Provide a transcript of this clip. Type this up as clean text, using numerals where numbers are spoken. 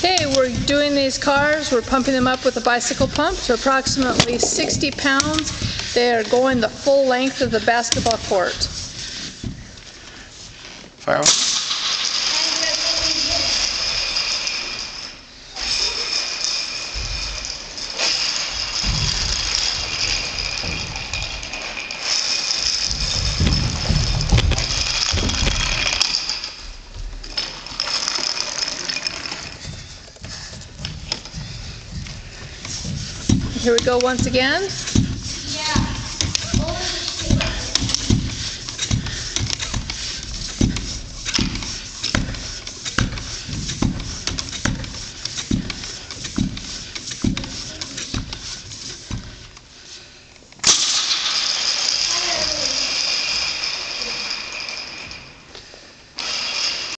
Okay, we're doing these cars. We're pumping them up with a bicycle pump to approximately 60 pounds. They are going the full length of the basketball court. Fire on. Here we go once again.